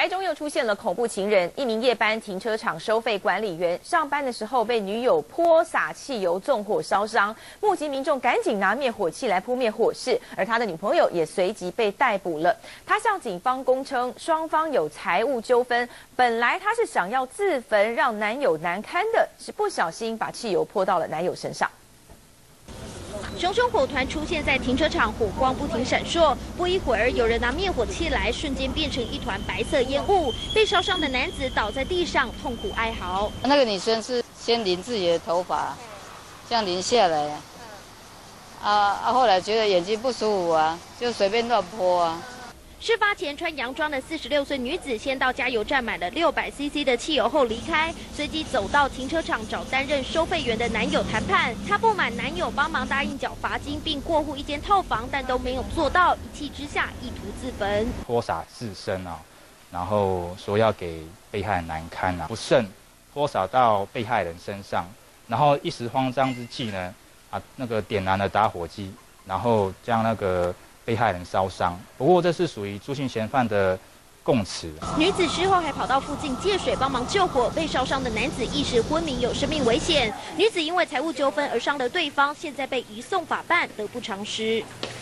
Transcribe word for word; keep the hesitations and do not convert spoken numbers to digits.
台中又出现了恐怖情人，一名夜班停车场收费管理员上班的时候被女友泼洒汽油纵火烧伤，目击民众赶紧拿灭火器来扑灭火势，而他的女朋友也随即被逮捕了。他向警方供称，双方有财务纠纷，本来他是想要自焚让男友难堪的，是不小心把汽油泼到了男友身上。 熊熊火团出现在停车场，火光不停闪烁。不一会儿，有人拿灭火器来，瞬间变成一团白色烟雾。被烧伤的男子倒在地上，痛苦哀嚎。 那个女生是先淋自己的头发，这样淋下来，啊啊！后来觉得眼睛不舒服啊，就随便乱泼啊。 事发前穿洋装的四十六岁女子，先到加油站买了六百 C C 的汽油后离开，随即走到停车场找担任收费员的男友谈判。她不满男友帮忙答应缴罚金并过户一间套房，但都没有做到，一气之下意图自焚。 泼洒自身啊，然后说要给被害人难堪啊，不慎泼洒到被害人身上，然后一时慌张之际呢，啊那个点燃了打火机，然后将那个 被害人烧伤，不过这是属于朱姓嫌犯的供词。 女子事后还跑到附近借水帮忙救火，被烧伤的男子意识昏迷，有生命危险。女子因为财务纠纷而伤了对方，现在被移送法办，得不偿失。